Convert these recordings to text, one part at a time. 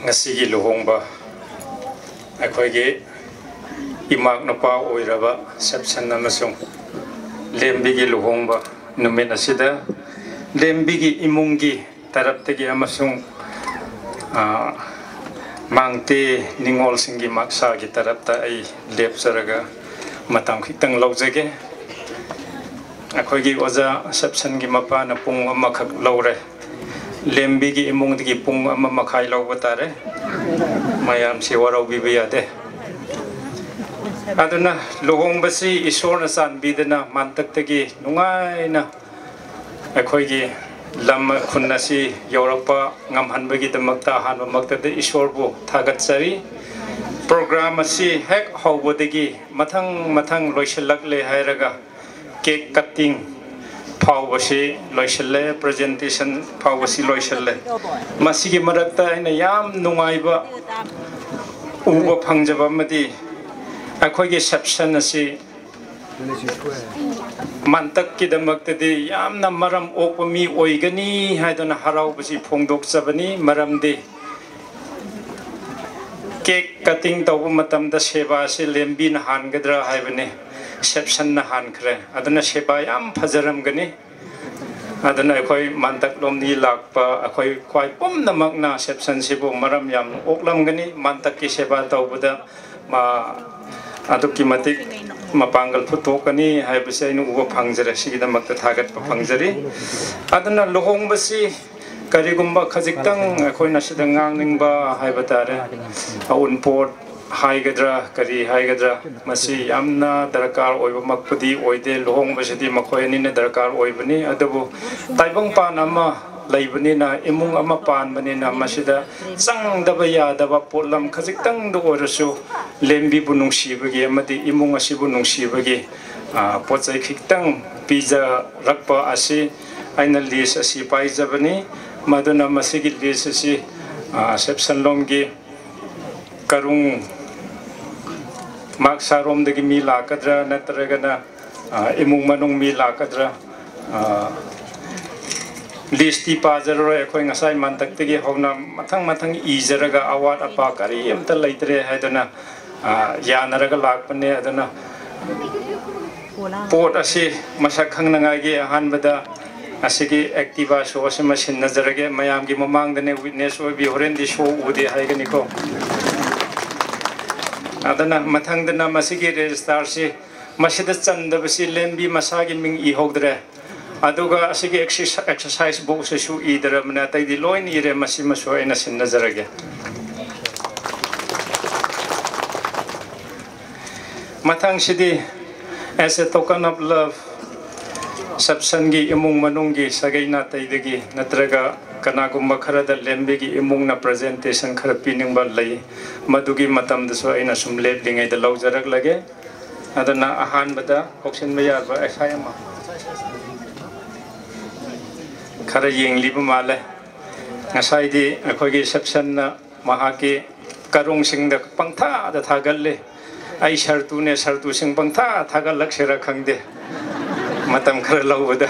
ngasi luhongba akhoi imak napa oiraba sepsan namasung lembi gi luhongba numen asida lembi gi imungi taraptegi amasung mangte ningol singi maksa gi tarapta ai lepsaraga matam khitang laujage akhoi gi oja sepsan gi mapa na pung amakhak laure lembi gi imung gi pung ama makhai lauba tare mayam si warau bi yade aduna luhong basi isor na san bidana mantak tegi nungai na akhoi gi lam khunna si yorapa ngamhan bagi damakta han makta de isor bu thagat sari program asi hek hobodegi mathang loiselak le hairaga cake cutting Pawasi loiselle presentation pawasi loiselle masigi marakta ina yam nungaiba uba phangjaba madi akhoige sepsan asi mantak ki damakta di yamna maram okpami oigani haidona harau basi phongdok sabani maram di cake cutting tawba matamda seba se lembi na hangadra haibane sepsan na han khre aduna seba yam phajaram gani aduna akhoi mantak lomni lakpa akhoi khwai pum namak na sepsan sibu maram yam oklam gani mantak ki seba tawbuda ma adukki matik mapanggal phutokani haibase inu uba phangjare sigida makta thagat pa phangjari aduna lohong basi karigumba khajiktang akhoi na sidang ningba haibatare unport haigadra kari haigadra masi yamna darkar oiba makpudi oide lohong basidi makhoi ni darkar oibani adabu taibang pan ama laibani na imung ama pan bani na masida sangdaba yadaba polam khajiktang do orasu lembi bu nungsibagi amadi imung asibu nungsibagi pochai khiktang pizza rakpa asi aina list asi paijabani maduna masigi list asi sepsan lomgi karung maksarom degi mi lakadra natragana imung manung mi lakadra listi pajaro ekhoi ngasai mantak tegi hona mathang ijaraga awat apa kari amta leitre haidana yanaraga lakpane adana pot asi masak khangnangai gi ahanbada asigi activa show asima sin nazarage mayam gi mamang dane witness obi horen di show ude haigani ko adana mathang dana masigi register si masida chanda basi lembi masagi ming I hogdre aduga asigi exercise book se shu idra mana tai di loin ire masima so ena sin nazarage mathang sidi as a token of love sabsangi imung manunggi sagaina taidagi natraga kanagumba kharada lembegi imung na presentation khara piningba lai madugi matam daso aina sum lep lingai da lawjarak lage adana ahan bada option maya ba asayama khara yengli bu male ngasai di akhogi sabsan na mahaki karung singda pangtha da thagalle ai sartu ne sartu sing pangtha thagalak sera khangde matam khara lawbada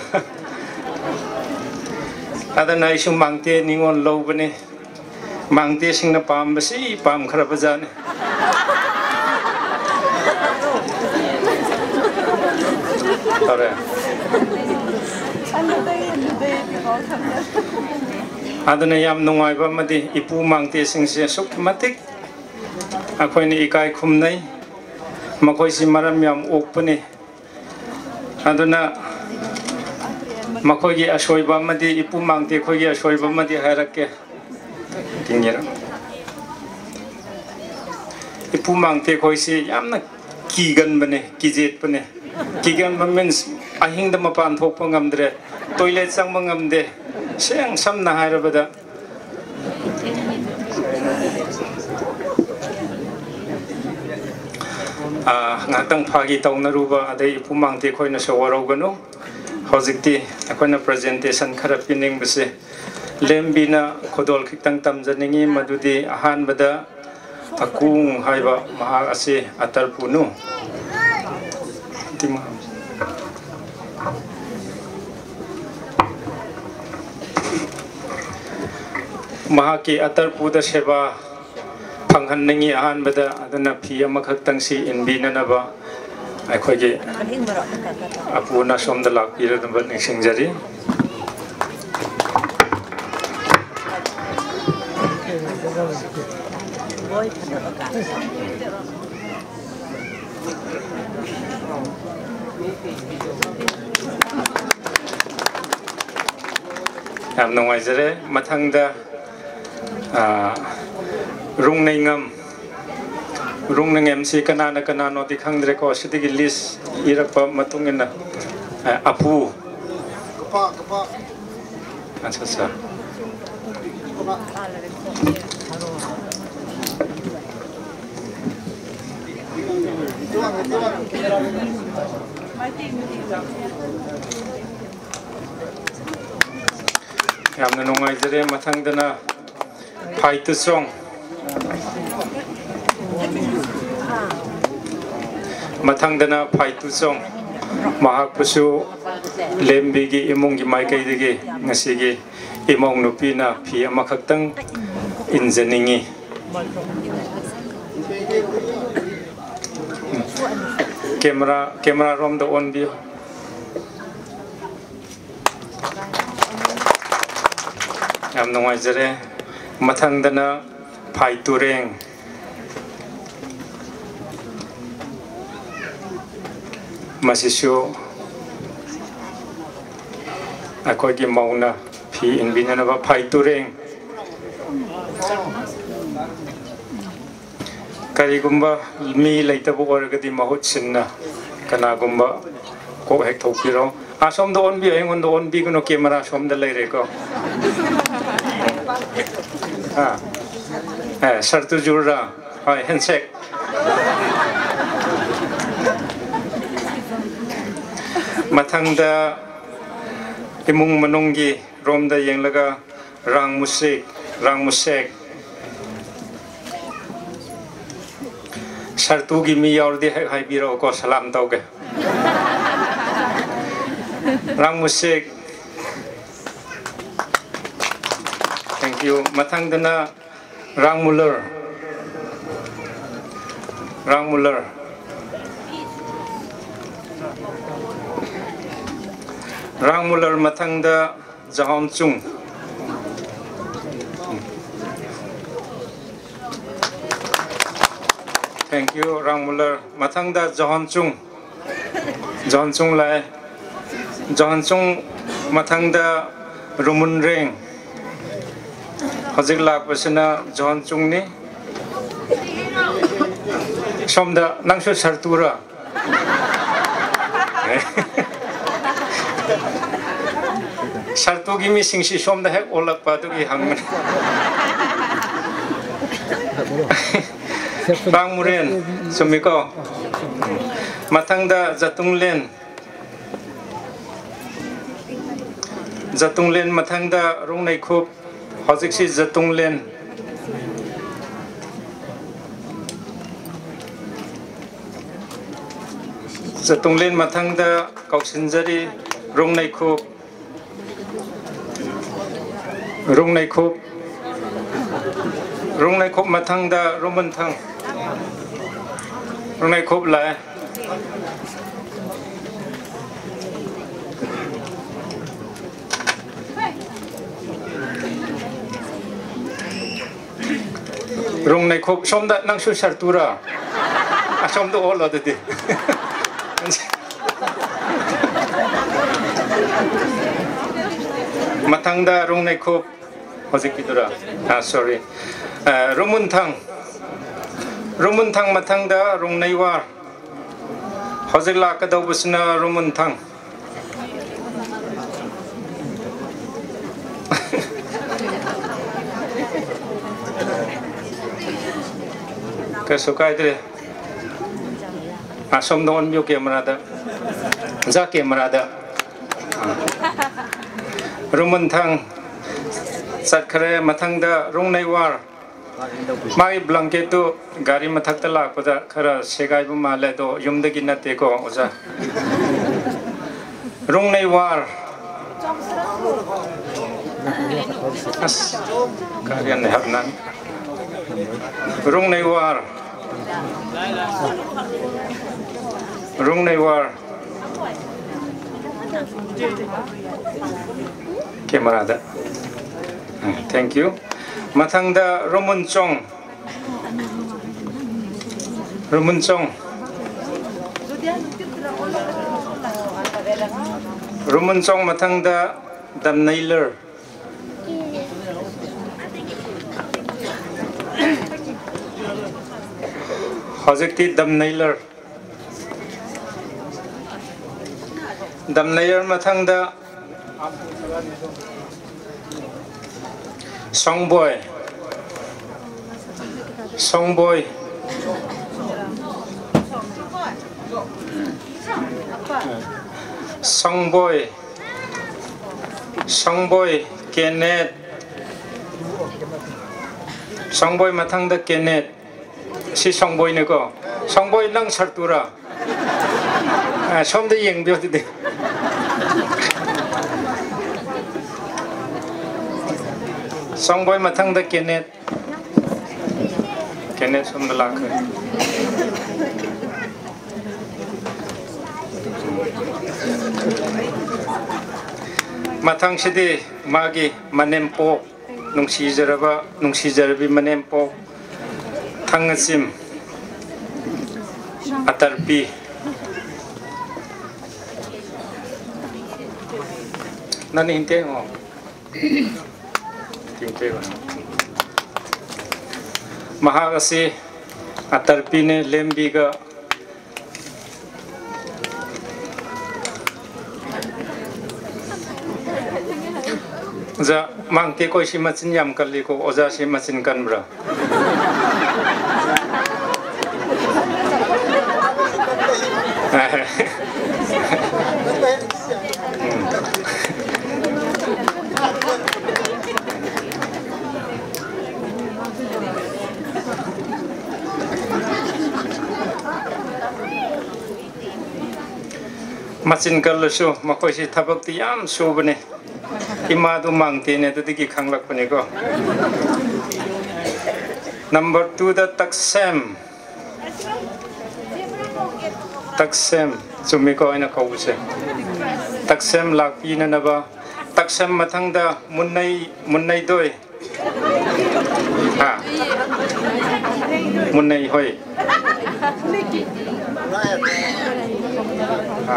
adana isu mangte ningon lawbane mangte singna pam basi pam khara bajane tore adana yam nungai ba madi ipu mangte singse sukmatik akhoi ni ikai khumnai makhoi si maram yam okpane aduna makhoi gi asoiba madi ipu mangte khoi gi asoiba madi hairakke tingira ipu mangte khoi si yamna kigan bane kijet bane kigan means ahing da mapan thokpa ngamdre toilet sang mangamde seng samna hairabada ngatang phagi tawnaruba adai ipu mangte khoi na sawaro gano hojikti akoina presentation khara pining base lembina khodol khitang tamjaningi madudi ahan bada akung haiba maha ase atarpunu tima mahaki atar puda seba phanghan ningi ahan bada aduna phi ama khakhtang si inbi na ba akhoi ge apuna somda lak ira ba ningsingjari am nongai jare mathangda rung nengam rung nengam si kanana kanano di khangdre ko sidigi list irakpa matungina apu kapa acha yamna nongai jare mathangdana fight song mathangdana fight song mahak pusu lembigi imungi maikai digi ngasigi imong nupina phi ama khaktang injaningi camera rom the on view am nongai jare mathangdana phai tureng masisu akoi gi mauna phi inbinana ba phai tureng karigumba mi leitabu orgadi mahut sinna kana gumba ko hek thokpiro asom do on bi engon do on bi kuno camera som da leire ko sartu jurra handshake mathangda imung manunggi romda yenglaga rang musik sartu gi mi yaurdi hai biro ko salam tauge rang musik thank you mathangdana rang muller mathangda jahon chung thank you rang muller mathangda jahon chung lai jahon chung mathangda rumun reng hojik lak pasina jahon chung ni somda nangsu sartura sartu gi mi singsi somda hek olak padu gi hang bang muren sumiko mathangda zatunglen mathangda rungnai khup hojik si zatunglen mathangda kauksinjari rungnai khup mathangda rumunthang rungnai khup lai rungnai khup somda nangsu sartura asomda olo dadi mathangda rungnai khup hojik pidura sorry rumunthang mathangda rungnai war hojik lakadau busna rumunthang kesukai dre asom don bio camera da za camera da rumunthang satkare mathangda rungnai war mai blanket to gari mathakta lakpada khara segai bu male do yumdagi nate ko oja rungnai war as kalian lihat nan rung nei war kamera ada thank you matangda Romun Chong matangda Dam Nailer Hojekti Dam Nailer matangda Songboy Kenneth Songboy matangda Kenneth si Songboy neko Songboy nang sartura somde yeng bio de Songboy matangda Kenneth somde lak matang sidi magi manempo nungsijarabi manempo tangasim atarpi nani hinte mo hinte ba mahagasi atarpi ne lembiga za mangke koi si macin yam kali ko oza si macin kan bra macin kal su makoi si thabak ti yam su bane imadu mangte ne to diki khanglak pane ko number 2 da taksem sumi ko ina ko use taksem lakpi na ba taksem mathangda munnai doi ha munnai hoi ha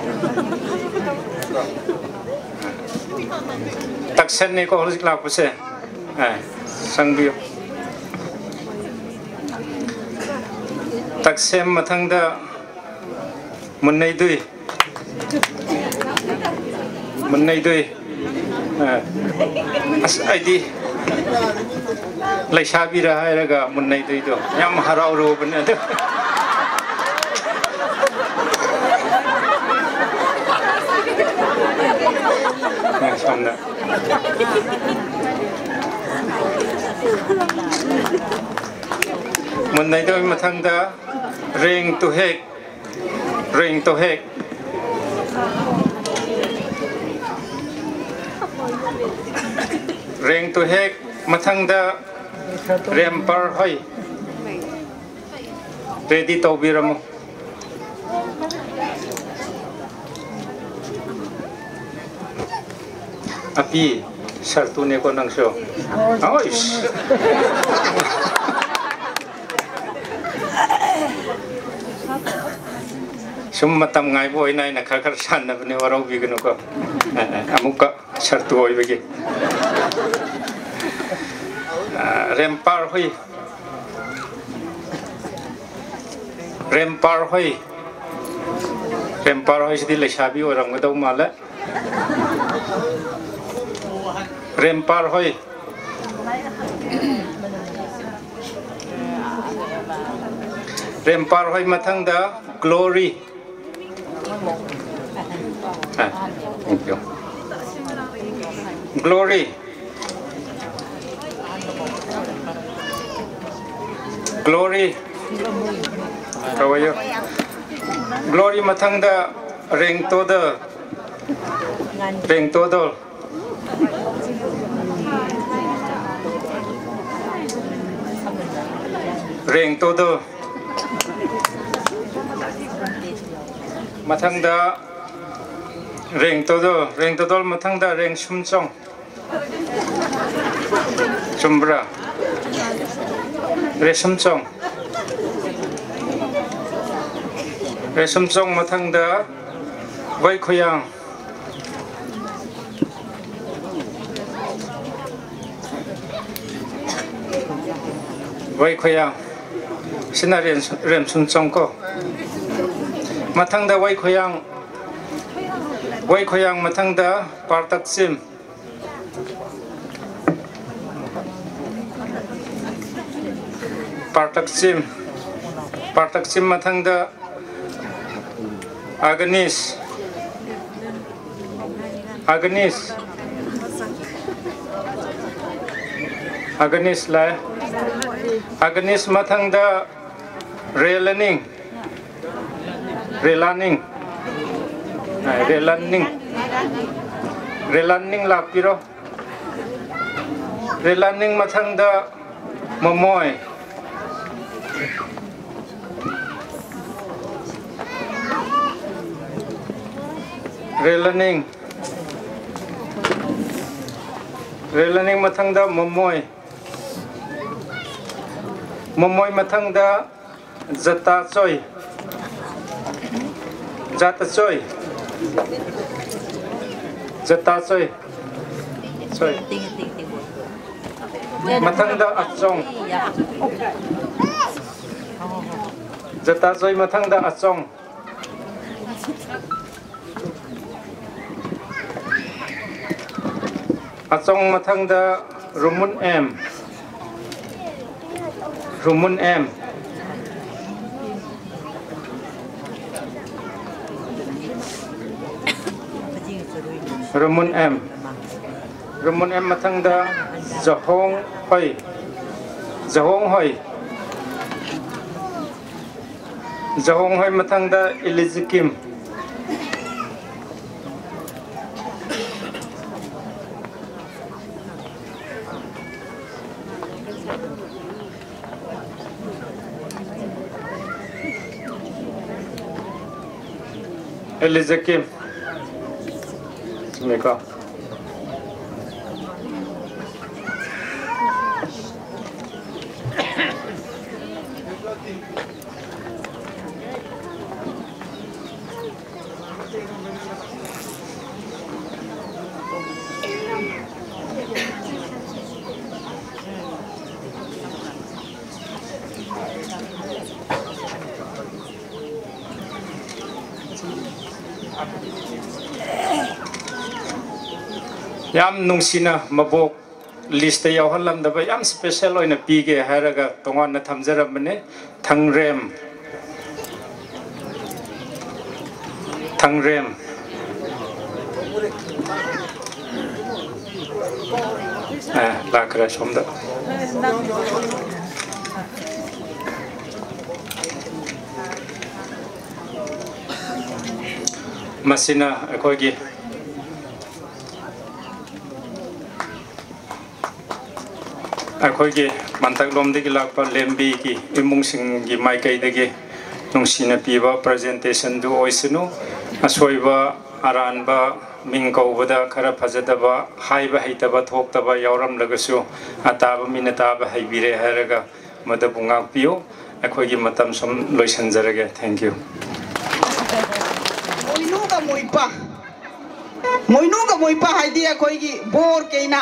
taksen ni ko holik lak puse sangbio taksem mathangda munnai dui as aidi laisabi ra hairaga munnai dui do yam harau ro bane do samna munnai dui mathangda ring to hek mathangda rempar hoi ready to biramu api sartu ne ko nangso ois summatam ngai boy nai na khar san na bne warau bi gnu ko amuka sartu oi begi rempar hoi sidi le shabi orang gadau mala rempar hoi mathangda glory thank you glory how are you glory mathangda reng to the ring to do mathangda ring to do mathangda ring sumchong chumbra re sumchong mathangda vai khoyang sina rem sumchong ko mathangda vai khoyang mathangda partaksim mathangda Agnes lai Agnes mathangda relaning lakpiro relaning mathangda momoy relaning mathangda momoy mathangda jata choy mathangda achong jata choy mathangda achong mathangda rumun m mathangda jahong hoi mathangda ilizikim Meka yam nungsina mabok list yaw halam da yam special oina pige haraga tongan na thamjaramne thangrem lakra somda masina akogi अखोगे मंतक लोमदगी लापा लेम्बी की इमुंगसिंग की माइकैदगी नुंसिना पीबा प्रेजेंटेशन दु ओइसनु असोइबा अरानबा मिंगकौबदा खरा फजदबा हाइबा हैतबा थोक्तबा यावरम लगसु अताबा मिनताबा हैबिरे हरगा मदबु ngakपियो अखोगी मतम सम लोइसनजरगे थैंक यू मोइनु का मोइपा हाइदी अखोगी बोर केना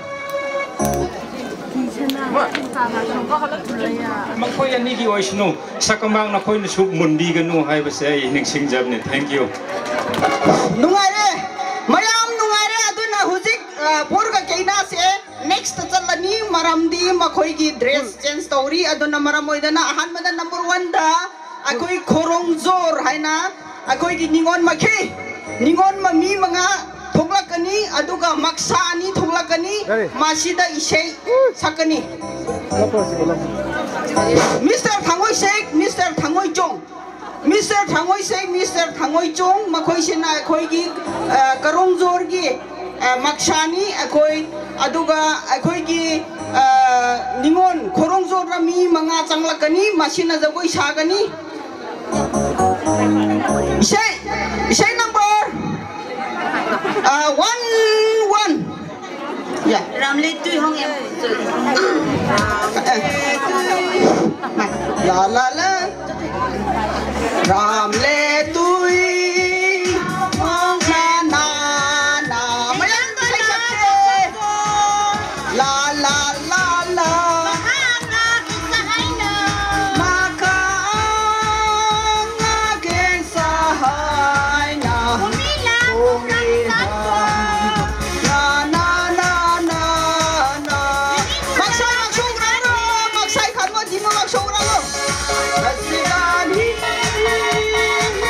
मखोय अनि की ओइसनु सकमांग नखोय सुब मुंडी गनु हाइबसे निक्सिंग जबने थैंक यू नुंगारे मयाम नुंगारे अदुना हुजिक बोर का केना से नेक्स्ट चलनी मरमदी मखोय की ड्रेस चेंज तौरी अदुना मरम ओइदना अहानमदा नंबर 1 दा अखोय खोरोंजोर हाइना अखोय की निंगोन मखी निंगोन ममी मंगा थोगलकनी अदुगा मक्सा अनि थोगलकनी मासिदा इसे सकनी मिस्टर थांगोय चोंग मखोयसिना अखोयगी करोंजोरगी मक्सानी अखोय अदुगा अखोयगी निंगोन खोरोंजोर rami manga changlakani masina jagoi sagani isai number 1 yeah Ramle tui hong em la la la Ramle tui hong na na mayang sai sakse la la la la maka nga ken sahai na Hãy subscribe cho kênh Ghiền Mì Gõ để không bỏ lỡ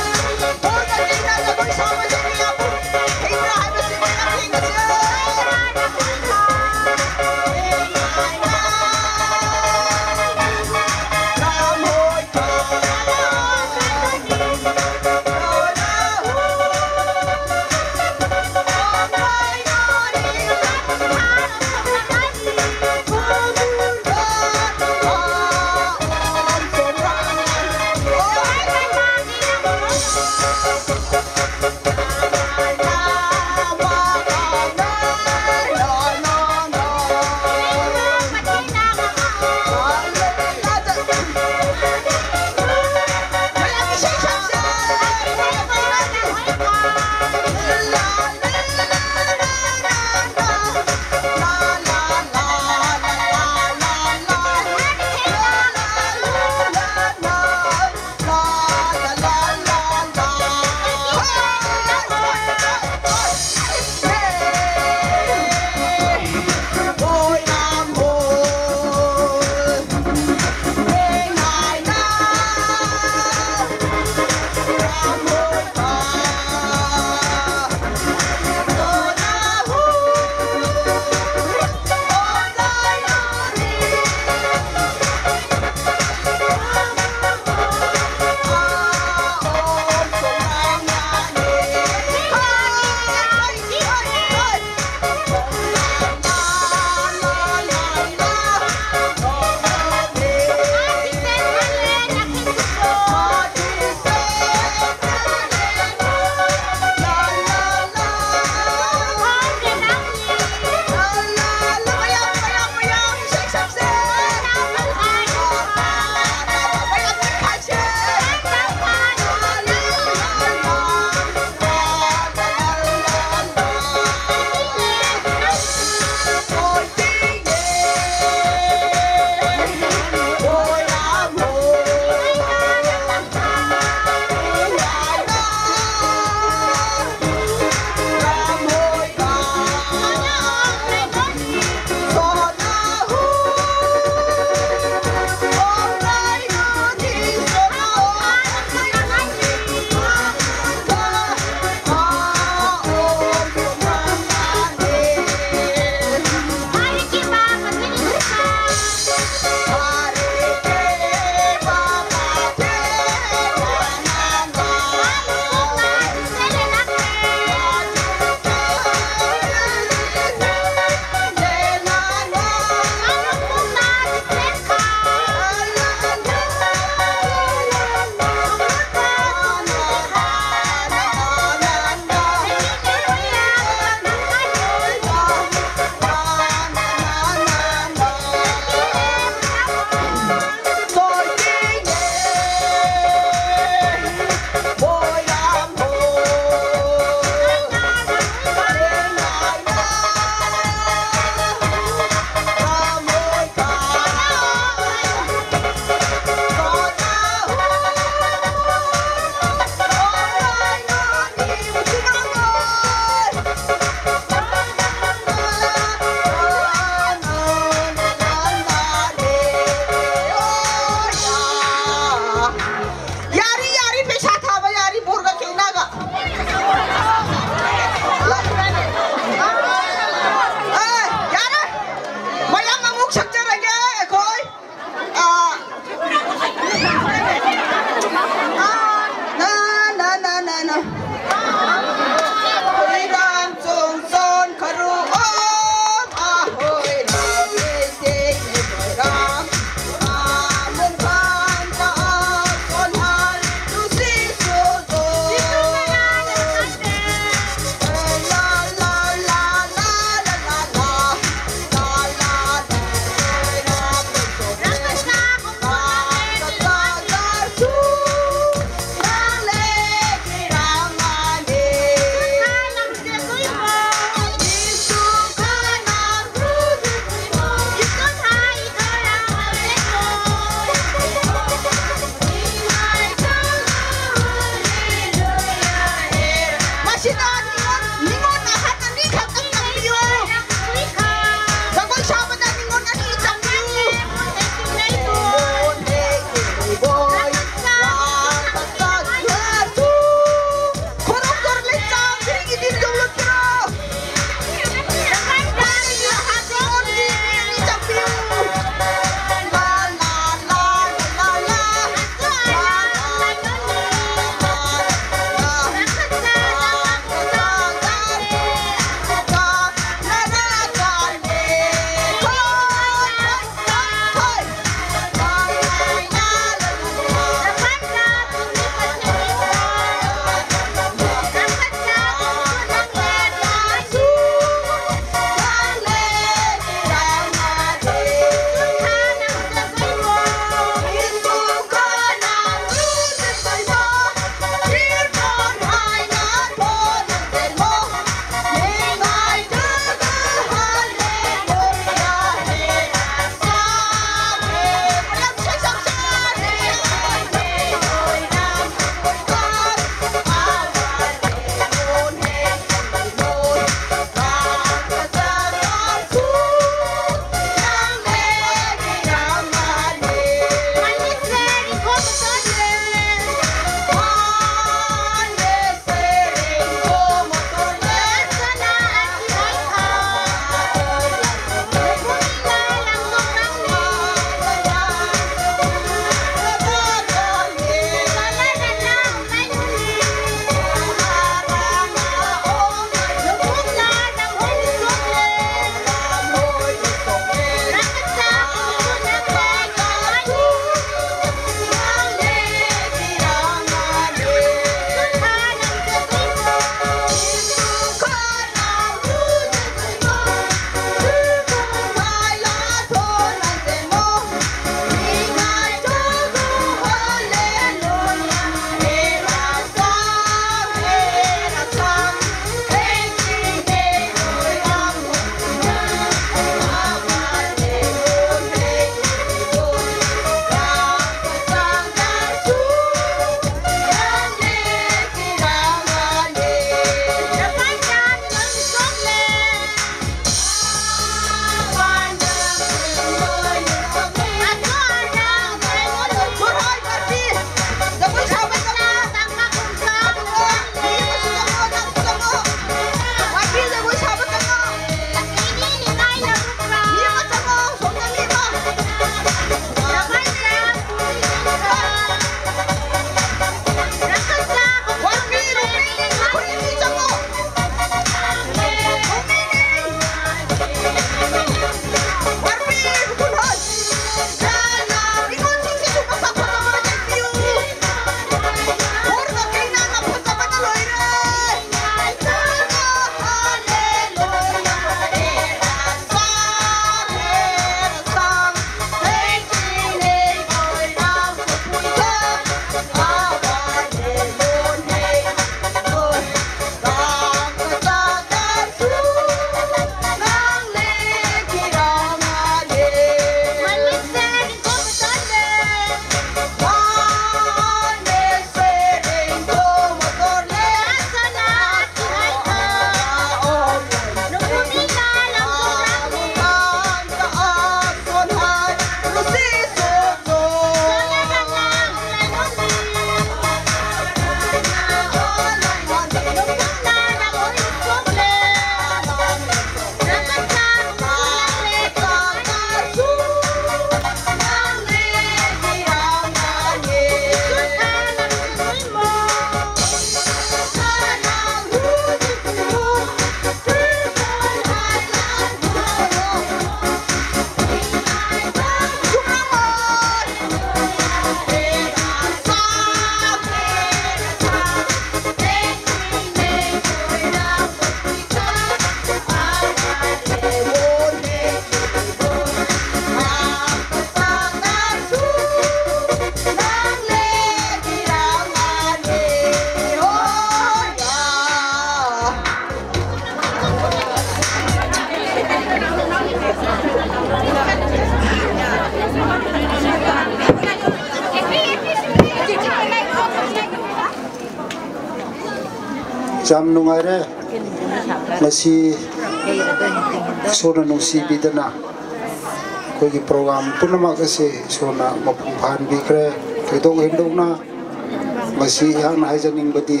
jam nungaire masih sona nungsi bidana koi ki program punama kase sona mapunghan bikre kedong hendongna masih yang haijaning badi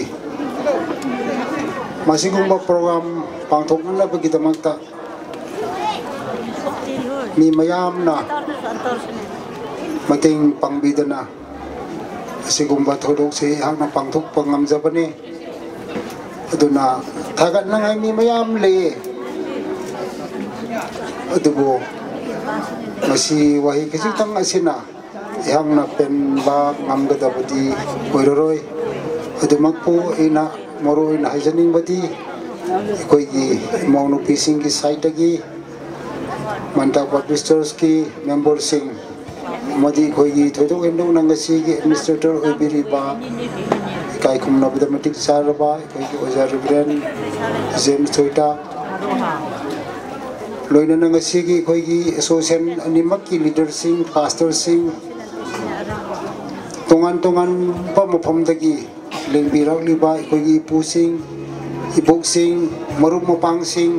masih gumba program pangthokna bagi tamangta mi mayam na mating pangbidana sigumba thodok se hang na pangthok pangamjabani aduna thagat nangai mi mayam le adubo masi wahi kisitang asina yang na pen ba ngamgadabadi oiroroi adumagpo ina moroi na haijaning badi koi gi mauno pising ki side gi manta publishers ki member sing madi koi gi thodok endong nangasi gi administrator obiri ba kai kum na mathematic sarba koi gi ojar brand james thoita loina nangasi gi koi gi association animak ki leader sing pastor sing tongan pa mafam dagi lengbirak liba koi gi pusing ibok sing marup mapang sing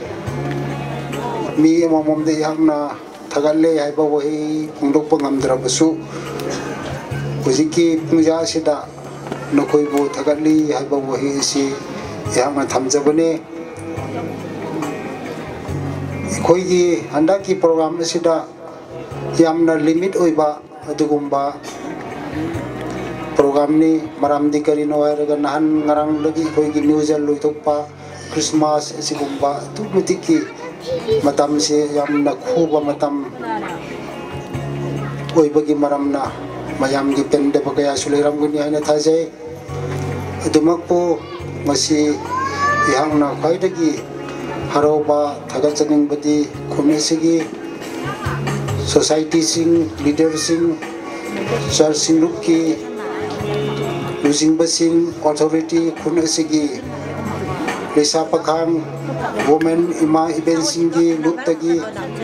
mi amamom de yang na thagalle haiba wahi pungdok pangamdra basu hujiki pungja sida nokoi bo thagalle haiba wahi si yang na thamjabane koi gi handa ki program sida yamna limit oiba adugumba program ni maram di karino airaga nahan ngarang lagi koi gi new year loitokpa Christmas sigumba tu mitiki matam se yamna khuba matam oibagi maramna mayam gi pende bagaya suliram guni haina thajai adumakpo masi ihangna khaidagi haroba thagachaning badi khumesigi society sing leader sing church sing lukki losing basing authority khunasigi lesa pakhang women ima event singi luktagi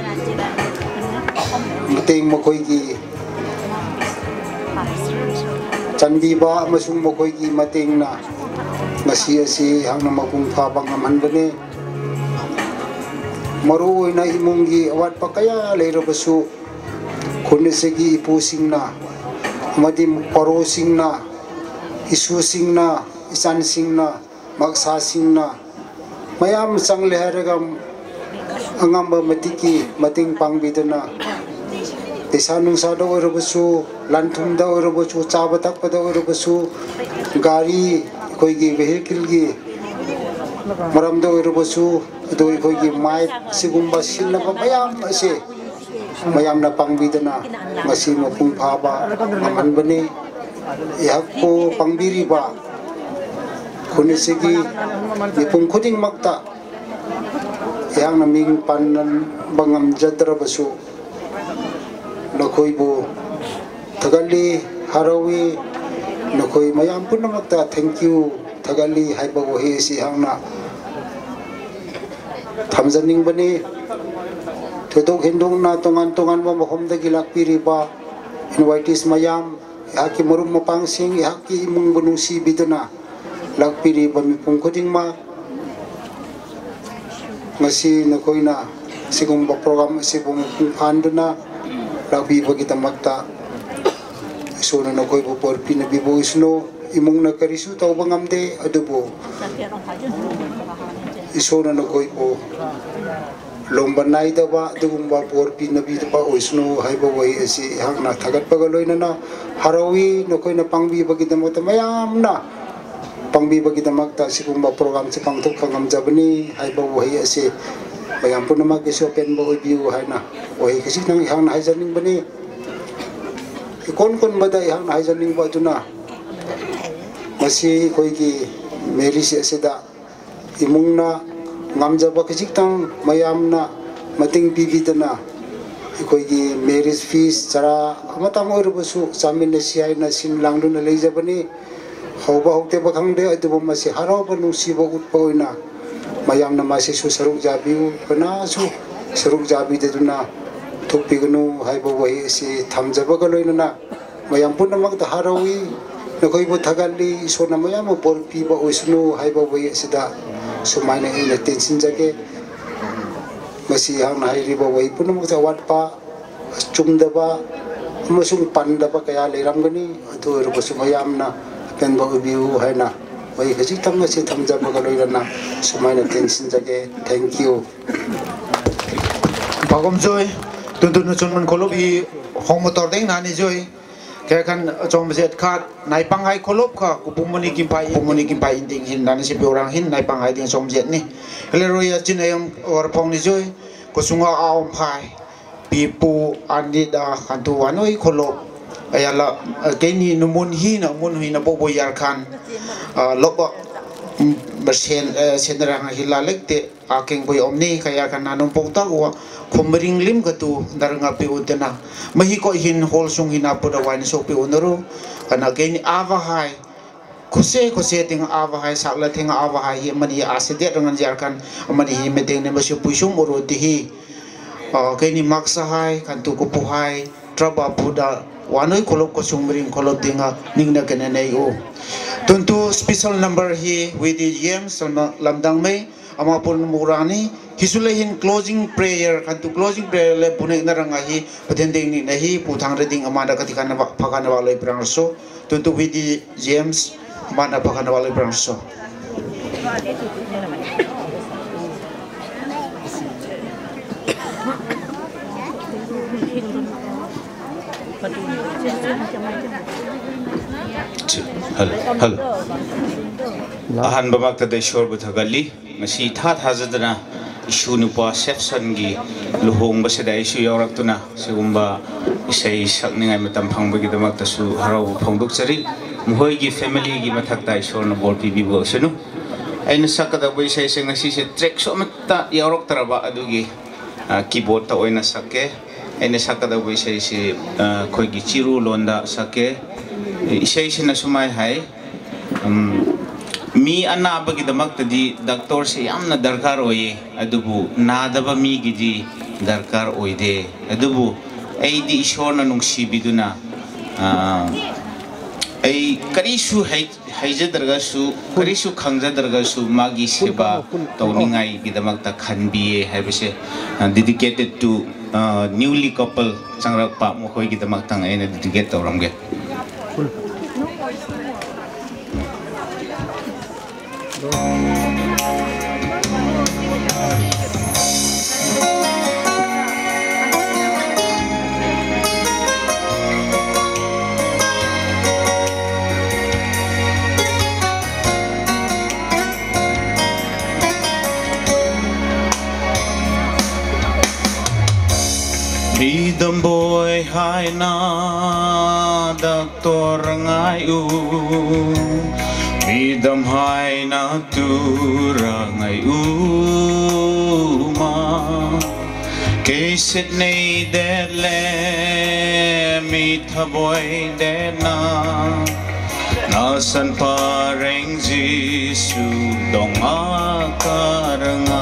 muteng mokoi gi chandiba amasung mokoi gi mateng na ngasi asi hangna mapung phabang amanbane maru ina imungi awat pakaya leirabasu khunesegi ipusingna amadi paro singna isu singna isan singna maksa singna mayam sangle haragam angamba matiki mating pangbidana pesa nungsa da oirabasu lanthum da oirabasu chabatak pada oirabasu gari koi gi vehicle gi maram da oirabasu doi koi gi mai sigumba sinna mayam ase mayam na pangbidana ngasi mapung phaba amanbani ihakko pangbiriba khunisigi ipung khuding makta yang naming panan bangam jadra basu nakoi bu thagali harawi nakoi mayam punamakta thank you thagali haiba bo he si hangna thamjaning bani thodok hindong na tongan ba mahom da gilakpiri ba invitees mayam haki marum mapang sing haki imung banusi bidana lakpiri ba mi pungkuding ma ngasi nakoi na sigong ba program sibong punghanduna lakbi ba kita magta so na nakoi bo por pinabibo isno imung na karisu taw bangamde adubo iso na nakoi po lomba nai da ba dugumba por pinabi pa oisno haiba wai asi hangna thagat pagaloina na harawi nakoi na pangbi ba kita magta mayam na pangbi bagi damakta sigumba program si pangthok pangamjabani haiba wahi ase bayam punama ke open ba view haina wahi kasi nang ihang na haijaning bani ikon bada ihang na haijaning ba tuna masi koi gi meri si ase da imungna ngamjaba kisitang mayam na mating bibidana koi gi marriage fees chara amatang orbasu chamin na siai na sin langdu na leijabani hauba haute bakhangde adubo masi haraba nungsiba utpoina mayam na masi su saruk jabiu kana su saruk jabi deduna thukpignu haiba wahi si thamjaba galoina na mayam punamak da harawi nokoi bu thagali so namaya mo bol pi ba oisnu hai ba wei sida sumaina ina tension jage masi hang nai ri ba wei punam ta wat pa chumda ba amasung panda ba kaya leram gani atu ru ba sumayam na pen ba biu hai na wei khaji tam na se tham ja ba ga loira na sumaina tension jage thank you bagom joy tun na chon man kholob hi hong motor deng na ni joy ke kan chom jet khat nai pangai kholop kha kupumoni kimpai inding hin dan si biorang hin nai pangai ding chom jet ni leroya chinayam or pong ni joy ko sunga aom phai pipu anida kantu wanoi kholop ayala keni numun hi na bo yar khan loba senrang hilalek te akeng boy omni kaya kan nanum pokta wa khomring lim gatu daranga pe utena mahi ko hin hol sung hina poda wain so pe unaru ana geni ava hai kose ting ava hai sakla ting ava hai mani aside rangan jarkan mani hi meteng ne basu puisum oro dihi geni maksa hai kan tu ko puhai traba buda wanoi kolop ko sumring kolop dinga ningna kenenei o tuntu special number hi with the yem lamdang me amapun murani hisulehin closing prayer kantu closing prayer le punek naranga hi patending ni nahi puthang reding amanda katikana phakana waloi prangso tuntu with the james amanda phakana waloi prangso hal ahan babak ta dai shor buthagali masi tha thajadana isu nupa section gi luhong ba sedai isu yorak tuna segumba isai sakningai matam phangbagi damak ta su harau phongduk chari mohoi gi family gi mathak ta ishor na bol pi bo senu aina sakada bai sai se ngasi se track so matta yorak taraba adugi keyboard ta oina sakke aina sakada bai sai se khoi gi chiru londa sakke isai se na sumai hai mi anaba gi damak ta di doctor se yamna darkar oye adubu nadaba mi gi di darkar oide adubu ai di ishor na nungsi biduna ai karisu haija dargasu karisu khangja dargasu magi seba tawningai gi damak ta khanbiye haibase dedicated to newly couple changrak pa mo khoi gi damak tang ai na dedicate tawramge Bidam boy hai na doctor ngai u Bidam hai na tura ngai u ma Kesit nei de le mi tha boy de na san pareng jisu dong akaranga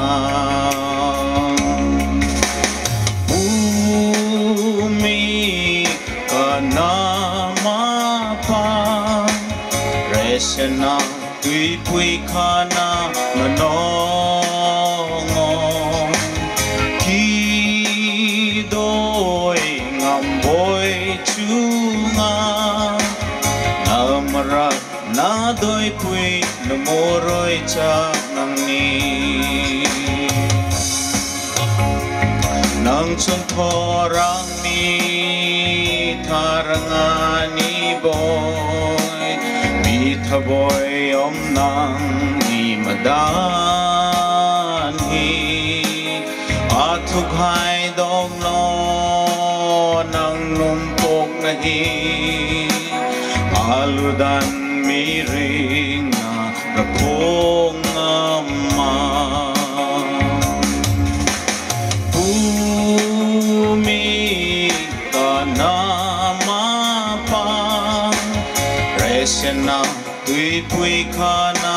Resena tui pui kana nanongo ki doi ngam boy chunga namra na doi pui namoroi cha nangni nang chung thorang ni tharangani boy Thaboy om nang di madan hi athuk hai dong no nang numpok nahi aludan mi ring na rakong amma Bumi kanama pa resena Tui pui kana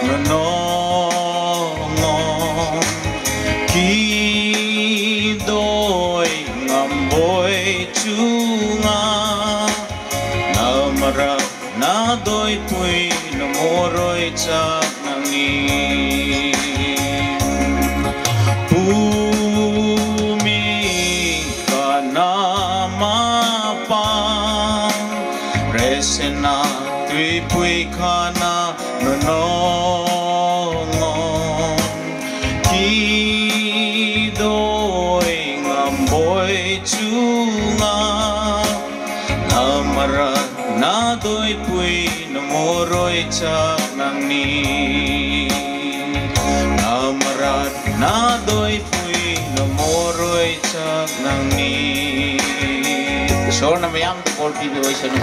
nanongo Ki doi ngam boy chunga Namara na doi doi pui no moroi chak nang ni Bumi kana mapa Resena dui pui kana no nong Ki doi ngamboi chunga Namarat na doi pui no moroi chak nang ni Namarat na doi pui no moroi chak nang ni So na mayam to por pi doi sanu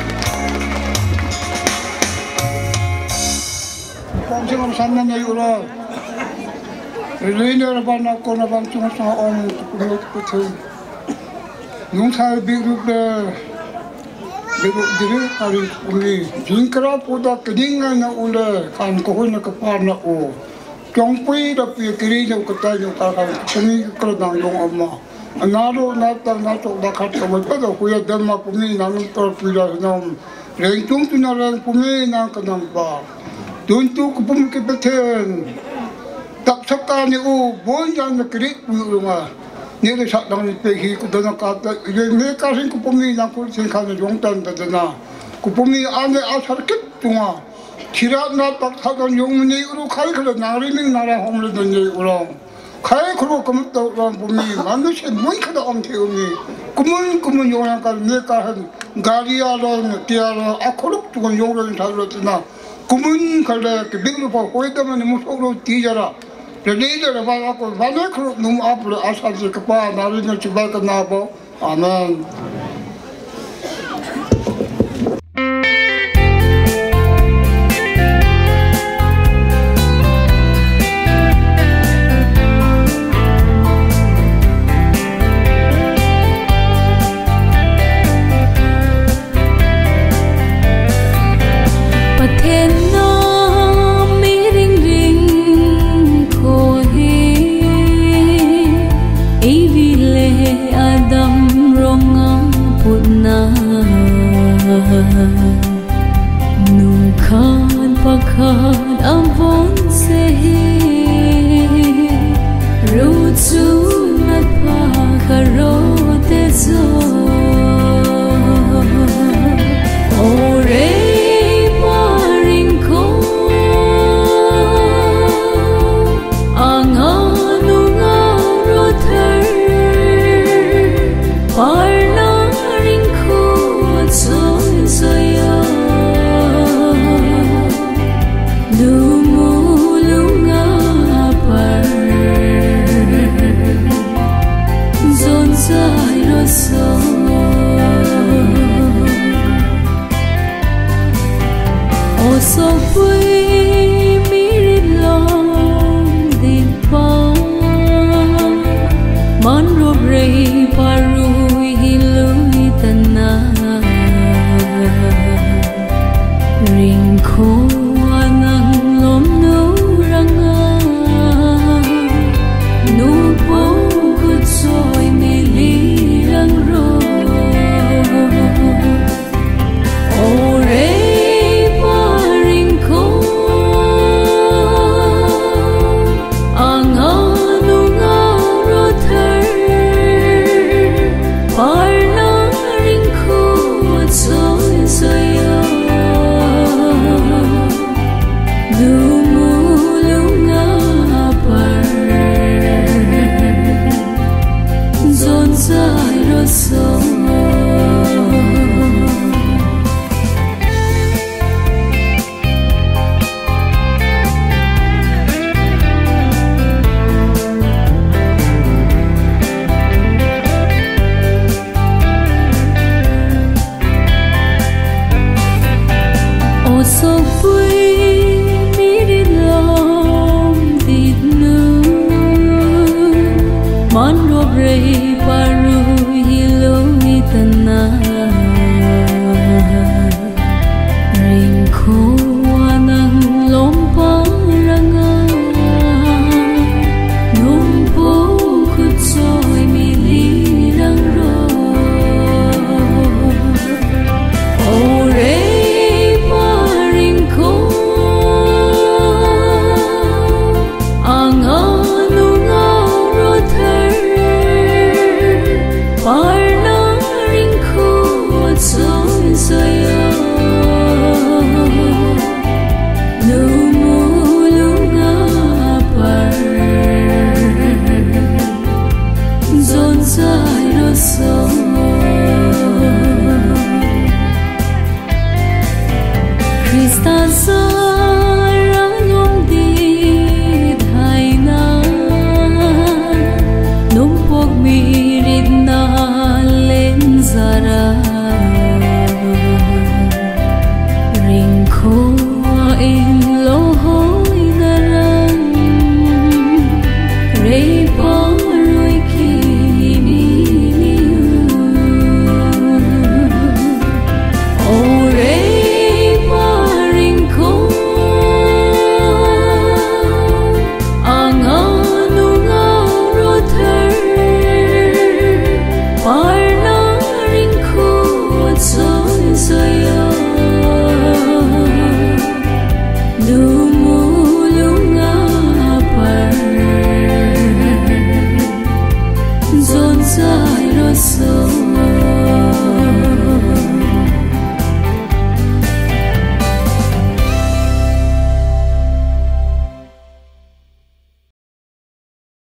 Kung sino sana na yura Relay na ba na ko na bang tungo sa on kumot ko tu Nung sa bigrup na Bigrup diri ari uli Jinkara po da kininga na ula Kan kuhoy na kapar na o Tiong pui da piya kiri na ukatay yung kakang Kani karadang yung ama Anaro natak natok dakat kawal pa daw Kuya dama pumi namin par pila Nam Reng tung tunarang pumi nang kanang ba Tuntu ko pumikipatan Tak sakta ni o Boy yan na kirit mo nga Nila sakdang ni pehi ko doon ang kata May kasin ko pumi nang kulisin ka na yung tanda na Ko pumi ane asarkit tunga Tirat na taksagan yung ni uro Kaya kala narinig narahong na doon ni urong Kaya kuro kamutaw lang pumi Mano siya muy kada ang tiyumi Kumun yung ang kala May kasin Galiya lang Tiya lang Akuruk tukan yung lang Salat na Kumun kala Kibiglo pa Huwag naman ni musok tijara Jadi dia dapat aku banyak keruk num apa asal sekepa nari nak cuba kenapa, aman. Nukhan pakhan ambon sehi Rutsu nat pakharote zo Ore maring ko Anganu ngarothar Parlaring ko soy soya Lumulunga par Zon sai roso Oso pui mirin long din pa Man robrei parui hilui tanah Ring ko anang lom nuranga Nupo kutsoy mililang ro Ore paring ko Ang anong arothar Parlaring ko at soy soya Lumulunga par Zon sai roso Oso pui Man robrei paru hiloi tanah Ring ko anang lomparanga Numpo kutsoy milirang ro Ore paring zara